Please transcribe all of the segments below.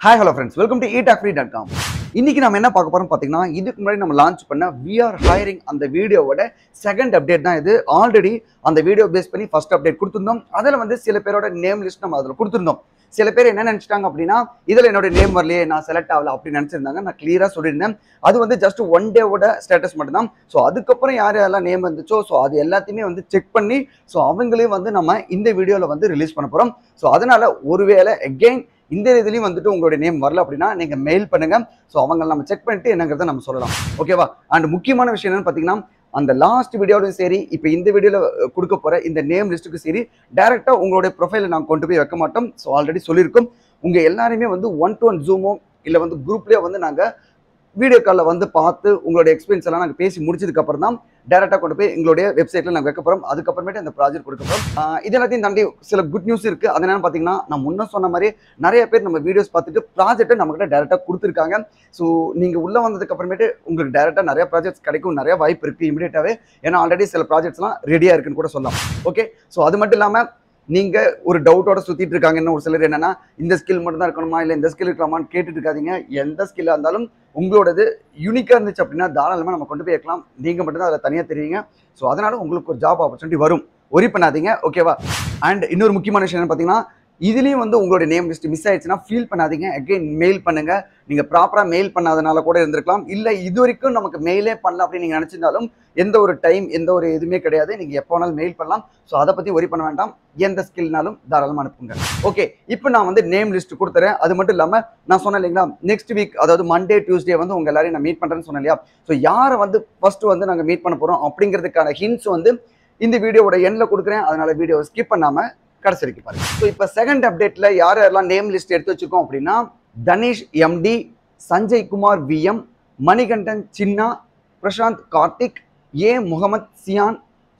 Hi hello friends, welcome to etagfree.com. இன்னைக்கு நாம என்ன பார்க்க போறோம் பாத்தீங்கன்னா, இதுக்கு முன்னாடி நம்ம லான்ச் பண்ண we are hiring அந்த வீடியோவோட செகண்ட் அப்டேட் தான் இது. ஆல்ரெடி அந்த வீடியோ பேஸ் பண்ணி ஃபர்ஸ்ட் அப்டேட் கொடுத்திருந்தோம். அதுல வந்து சில பேரோட நேம் லிஸ்ட் நம்ம அதுல கொடுத்திருந்தோம். சில பேர் என்ன நினைச்சிட்டாங்க அப்படின்னா, இதுல என்னோட நேம் வரலையே, நான் செலக்ட் ஆகல அப்படி நினைச்சிருந்தாங்க. நான் கிளியரா சொல்லியிருந்தேன். அது வந்து ஜஸ்ட் ஒன் டேவோட ஸ்டேட்டஸ் மட்டும் தான். ஸோ அதுக்கப்புறம் யார் யாரெல்லாம் நேம் வந்துச்சோ ஸோ அது எல்லாத்தையுமே வந்து செக் பண்ணி ஸோ அவங்களையும் வந்து நம்ம இந்த வீடியோவில் வந்து ரிலீஸ் பண்ண போகிறோம். ஸோ அதனால ஒருவேளை அகெயின் இந்த இதுலயும் வந்துட்டு உங்களுடைய நேம் வரல அப்படின்னா நீங்க மெயில் பண்ணுங்க. ஸோ அவங்க நம்ம செக் பண்ணிட்டு என்னங்கிறத நம்ம சொல்லலாம். ஓகேவா? அண்ட் முக்கியமான விஷயம் என்னன்னு பார்த்தீங்கன்னா, அந்த லாஸ்ட் வீடியோலையும் சரி, இப்போ இந்த வீடியோவில் கொடுக்க போற இந்த நேம் லிஸ்ட்டுக்கு சரி, டைரக்டா உங்களுடைய ப்ரொஃபைலை நாங்கள் கொண்டு போய் வைக்க மாட்டோம். ஸோ ஆல்ரெடி சொல்லியிருக்கோம். உங்க எல்லாருமே வந்து 1-to-1 ஜூமோ இல்லை வந்து குரூப்லேயே வந்து நாங்கள் வீடியோ காலில் வந்து பார்த்து உங்களுடைய எக்ஸ்பீரியன்ஸ் எல்லாம் நாங்கள் பேசி முடிச்சதுக்கு அப்புறம் தான் டேரக்டாக கொண்டு போய் எங்களுடைய வெப்சைட்டில் நாங்கள் வைக்க போகிறோம். அதுக்கப்புறமேட்டு அந்த ப்ராஜெக்ட் கொடுக்க போகிறோம். இது எல்லாத்தையும் தாண்டி சில குட் நியூஸ் இருக்குது. அது என்னன்னு பார்த்தீங்கன்னா, நான் முன்ன சொன்ன மாதிரி நிறைய பேர் நம்ம வீடியோஸ் பார்த்துட்டு ப்ராஜெக்ட்டை நம்மகிட்ட டேரெக்டாக கொடுத்துருக்காங்க. ஸோ நீங்கள் உள்ளே வந்ததுக்கு அப்புறமேட்டு உங்களுக்கு டேரெக்டாக நிறைய ப்ராஜெக்ட்ஸ் கிடைக்கும், நிறைய வாய்ப்பு இருக்குது இமீடியட்டாகவே. ஏன்னா ஆல்ரெடி சில ப்ராஜெக்ட்ஸ்லாம் ரெடியாக இருக்குன்னு கூட சொல்லலாம். ஓகே, ஸோ அது மட்டும் இல்லாமல் நீங்க ஒரு டவுட்டோட சுத்திட்டு இருக்காங்கன்னு ஒரு சிலர் என்னன்னா, இந்த ஸ்கில் மட்டும் தான் இருக்கணுமா இல்லை இந்த ஸ்கில் இருக்கலாமான்னு கேட்டுட்டு இருக்காதீங்க. எந்த ஸ்கில்லாக இருந்தாலும் உங்களோடது யூனிக்காக இருந்துச்சு அப்படின்னா தாராளமாக நம்ம கொண்டு போய் வைக்கலாம். நீங்கள் மட்டும்தான் அதில் தனியாக தெரியுங்க. ஸோ அதனால உங்களுக்கு ஒரு ஜாப் ஆப்பர்ச்சுனிட்டி வரும். ஒரி பண்ணாதீங்க. ஓகேவா? அண்ட் இன்னொரு முக்கியமான விஷயம் என்னன்னு பார்த்தீங்கன்னா, இதுலேயும் வந்து உங்களுடைய நேம் லிஸ்ட் மிஸ் ஆயிடுச்சுன்னா ஃபீல் பண்ணாதீங்க. அகைன் மெயில் பண்ணுங்க. நீங்கள் ப்ராப்பராக மெயில் பண்ணாதனால கூட இருந்திருக்கலாம். இல்லை இது வரைக்கும் நமக்கு மெயிலே பண்ணல அப்படின்னு நீங்கள் நினச்சிருந்தாலும் எந்த ஒரு டைம் எந்த ஒரு இதுவுமே கிடையாது. நீங்கள் எப்போ வேணாலும் மெயில் பண்ணலாம். ஸோ அதை பற்றி ஒரி பண்ண வேண்டாம். எந்த ஸ்கில்னாலும் தாராளமாக அனுப்புங்க. ஓகே, இப்போ நான் வந்து நேம் லிஸ்ட் கொடுத்துறேன். அது மட்டும் இல்லாமல் நான் சொன்னேன் இல்லைங்களா, நெக்ஸ்ட் வீக் அதாவது மண்டே டியூஸ்டே வந்து உங்கள் எல்லாரையும் நான் மீட் பண்ணுறேன்னு சொன்னேன் இல்லையா. ஸோ யாரை வந்து ஃபர்ஸ்ட் வந்து நாங்கள் மீட் பண்ண போகிறோம் அப்படிங்கிறதுக்கான ஹிண்ட்ஸ் வந்து இந்த வீடியோவோட எண்ணில் கொடுக்குறேன். அதனால வீடியோவை ஸ்கிப் பண்ணாமல் கடைசி வரைக்கும் பாருங்க. ஸோ இப்போ செகண்ட் அப்டேட்ல யாரெல்லாம் நேம் லிஸ்ட் எடுத்து வச்சிருக்கோம் அப்படின்னா, Dhanesh MD, Sanjay Kumar VM, Manikandan Chinna, Prasanth Karthik, A Mohammed Sian,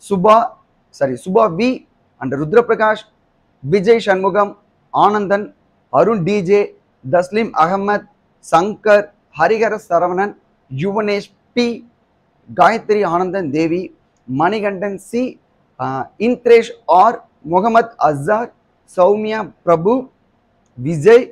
Subha V and Rudraprakash, Vijay Shanmugam, Anandan, Arun DJ, Tasleem Ahmed, Shankar, Harihara Saravanan, Yuvanesh B, Gayathri Anandan Devi, Manikandan C, Indresh R, Mohammed Azhar, Soumya Prabhu, Vijay,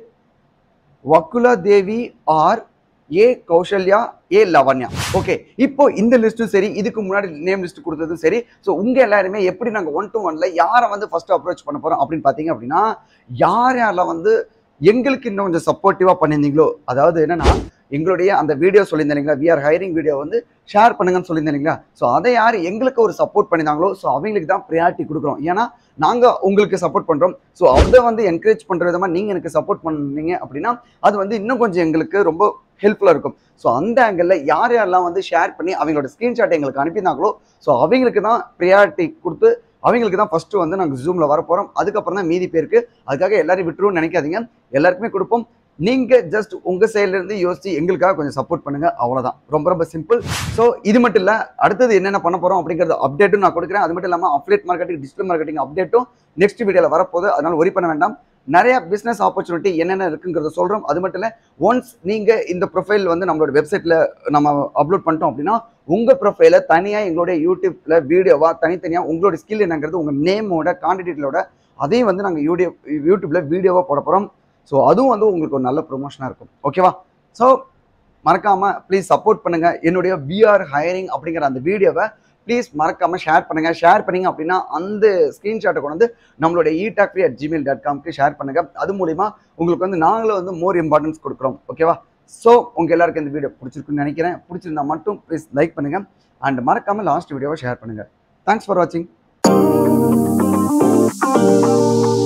Vakula Devi R, A Kousalya, A Lavanya. Okay, இப்போ இந்த லிஸ்ட்டும் சரி, இதுக்கு முன்னாடி நேம் லிஸ்ட் கொடுத்ததும் சரி. ஸோ உங்க எல்லாருமே எப்படி நாங்கள் 1-to-1ல யாரை வந்து ஃபர்ஸ்ட் அப்ரோச் பண்ண போறோம் அப்படின்னு பார்த்தீங்க அப்படின்னா, யாரெல்லாம் வந்து எங்களுக்கு இன்னும் கொஞ்சம் சப்போர்ட்டிவா பண்ணியிருந்தீங்களோ, அதாவது என்னன்னா எங்களுடைய அந்த வீடியோ சொல்லியிருந்தீங்களா, வி ஆர் ஹைரிங் வீடியோ வந்து ஷேர் பண்ணுங்கன்னு சொல்லியிருந்தீங்களா. ஸோ அதை யார் எங்களுக்கு ஒரு சப்போர்ட் பண்ணியிருந்தாங்களோ ஸோ அவங்களுக்கு தான் ப்ரியாரிட்டி கொடுக்குறோம். ஏன்னா நாங்கள் உங்களுக்கு சப்போர்ட் பண்ணுறோம். ஸோ அதை வந்து என்கரேஜ் பண்ணுற விதமாக நீங்கள் எனக்கு சப்போர்ட் பண்ணீங்க அப்படின்னா அது வந்து இன்னும் கொஞ்சம் எங்களுக்கு ரொம்ப ஹெல்ப்ஃபுல்லாக இருக்கும். ஸோ அந்த ஆங்கிளில் யார் யாரெல்லாம் வந்து ஷேர் பண்ணி அவங்களோட ஸ்க்ரீன்ஷாட் எங்களுக்கு அனுப்பியிருந்தாங்களோ ஸோ அவங்களுக்கு தான் ப்ரியாரிட்டி கொடுத்து அவங்களுக்கு தான் ஃபர்ஸ்ட் வந்து நாங்கள் ஜூமில் வர போகிறோம். அதுக்கப்புறம் தான் மீதி பேருக்கு. அதுக்காக எல்லாரையும் விட்டுருவோம்னு நினைக்காதீங்க. எல்லாருக்குமே கொடுப்போம். நீங்க ஜஸ்ட் உங்க சைட்ல இருந்து யோசிச்சு எங்களுக்காக கொஞ்சம் சப்போர்ட் பண்ணுங்க. அவ்வளவுதான். ரொம்ப ரொம்ப சிம்பிள். ஸோ இது மட்டும் இல்ல, அடுத்தது என்னென்ன பண்ண போறோம் அப்படிங்கிறது அப்டேட்டும் நான் கொடுக்குறேன். அது மட்டும் இல்லாமல் அஃபிலியேட் மார்க்கெட்டிங், டிஜிட்டல் மார்க்கெட்டிங் அப்டேட்டும் நெக்ஸ்ட் வீடியோல வரப்போகுது. அதனால ஒரி பண்ண வேண்டாம். நிறைய பிசினஸ் ஆப்பர்ச்சுனிட்டி என்னென்ன இருக்குங்கிறத சொல்றோம். அது மட்டும் இல்ல, ஒன்ஸ் நீங்க இந்த ப்ரொஃபைல் வந்து நம்மளோட வெப்சைட்ல நம்ம அப்லோட் பண்ணிட்டோம் அப்படின்னா உங்க ப்ரொஃபைல தனியா எங்களுடைய யூடியூப்ல வீடியோவா தனித்தனியா உங்களோட ஸ்கில் என்னங்கிறது உங்க நேமோட கான்டிடேட்டோட அதையும் வந்து நாங்கள் யூடியூப்ல வீடியோவா போட போறோம். ஸோ அதுவும் வந்து உங்களுக்கு ஒரு நல்ல ப்ரொமோஷனாக இருக்கும். ஓகேவா? ஸோ மறக்காமல் ப்ளீஸ் சப்போர்ட் பண்ணுங்கள். என்னுடைய வி ஆர் ஹைரிங் அப்படிங்கிற அந்த வீடியோவை ப்ளீஸ் மறக்காமல் ஷேர் பண்ணுங்கள். ஷேர் பண்ணிங்க அப்படின்னா அந்த ஸ்க்ரீன்ஷாட்டை கொண்டு வந்து நம்மளுடைய etagfree@gmail.com ஷேர் பண்ணுங்கள். அது மூலிமா உங்களுக்கு வந்து நாங்களும் வந்து மோர் இம்பார்ட்டன்ஸ் கொடுக்குறோம். ஓகேவா? ஸோ உங்கள் எல்லாருக்கும் இந்த வீடியோ பிடிச்சிருக்குன்னு நினைக்கிறேன். பிடிச்சிருந்தா மட்டும் ப்ளீஸ் லைக் பண்ணுங்கள் அண்ட் மறக்காமல் லாஸ்ட் வீடியோவை ஷேர் பண்ணுங்கள். தேங்க்ஸ் ஃபார் வாட்சிங்.